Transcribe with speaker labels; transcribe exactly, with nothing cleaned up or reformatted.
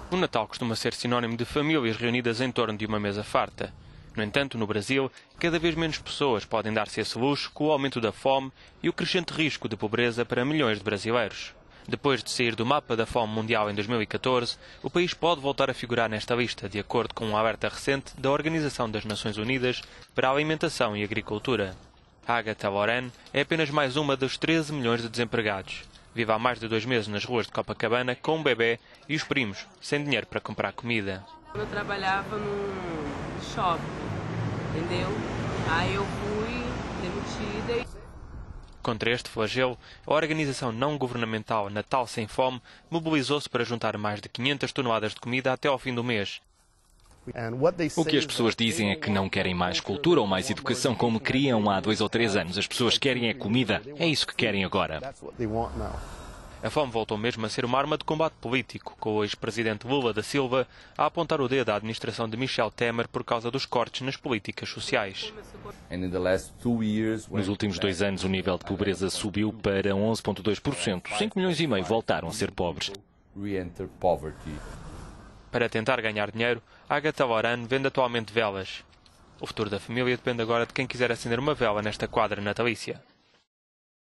Speaker 1: O Natal costuma ser sinónimo de famílias reunidas em torno de uma mesa farta. No entanto, no Brasil, cada vez menos pessoas podem dar-se esse luxo com o aumento da fome e o crescente risco de pobreza para milhões de brasileiros. Depois de sair do mapa da fome mundial em dois mil e catorze, o país pode voltar a figurar nesta lista, de acordo com um alerta recente da Organização das Nações Unidas para a Alimentação e Agricultura. Agatha Loren é apenas mais uma dos treze milhões de desempregados. Vive há mais de dois meses nas ruas de Copacabana com um bebê e os primos, sem dinheiro para comprar comida.
Speaker 2: Eu trabalhava num shopping, entendeu? Aí eu fui demitida. E...
Speaker 1: Contra este flagelo, a organização não governamental Natal Sem Fome mobilizou-se para juntar mais de quinhentas toneladas de comida até ao fim do mês.
Speaker 3: O que as pessoas dizem é que não querem mais cultura ou mais educação como queriam há dois ou três anos. As pessoas querem é comida. É isso que querem agora.
Speaker 1: A fome voltou mesmo a ser uma arma de combate político, com o ex-presidente Lula da Silva a apontar o dedo à administração de Michel Temer por causa dos cortes nas políticas sociais.
Speaker 3: Nos últimos dois anos, o nível de pobreza subiu para onze vírgula dois por cento. cinco milhões e meio voltaram a ser pobres.
Speaker 1: Para tentar ganhar dinheiro, Agatha Loren vende atualmente velas. O futuro da família depende agora de quem quiser acender uma vela nesta quadra natalícia.